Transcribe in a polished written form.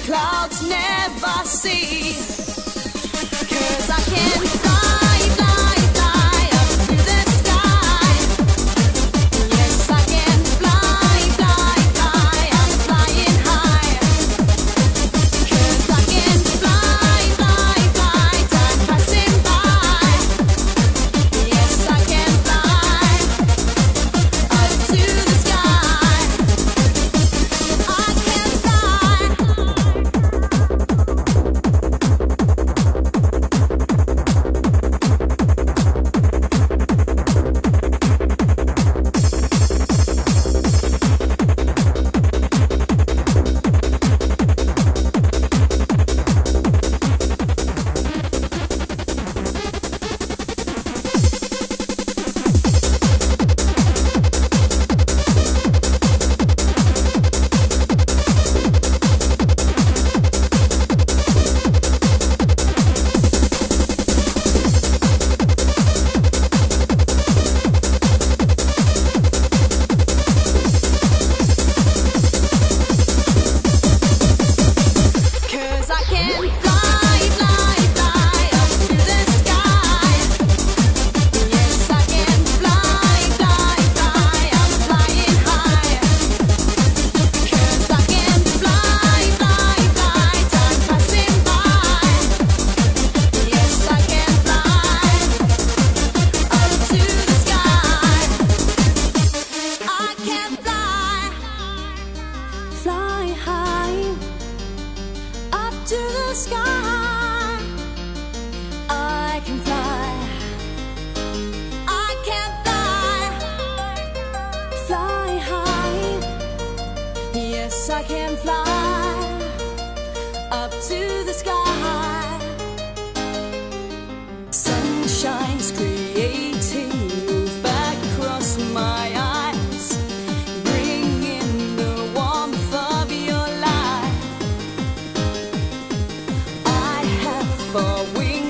clouds never see. 'Cause I can fly, fly, fly up to the sky. Yes, I can fly, fly, fly, I'm flying high. 'Cause I can fly, fly, fly, time passing by. Yes, I can fly up to the sky. I can fly. 'Cause I can fly, fly, fly up to the sky. Yes, I can fly, fly, fly, I'm flying high. 'Cause I can fly, fly, fly, time passing by. Yes, I can fly up to the sky. I can fly, fly high up to the sky. I can fly. I can fly. Fly high. Yes, I can fly up to the sky. Sunshine's creating move back across my eyes, bringing the warmth of your light. I have 4 wings.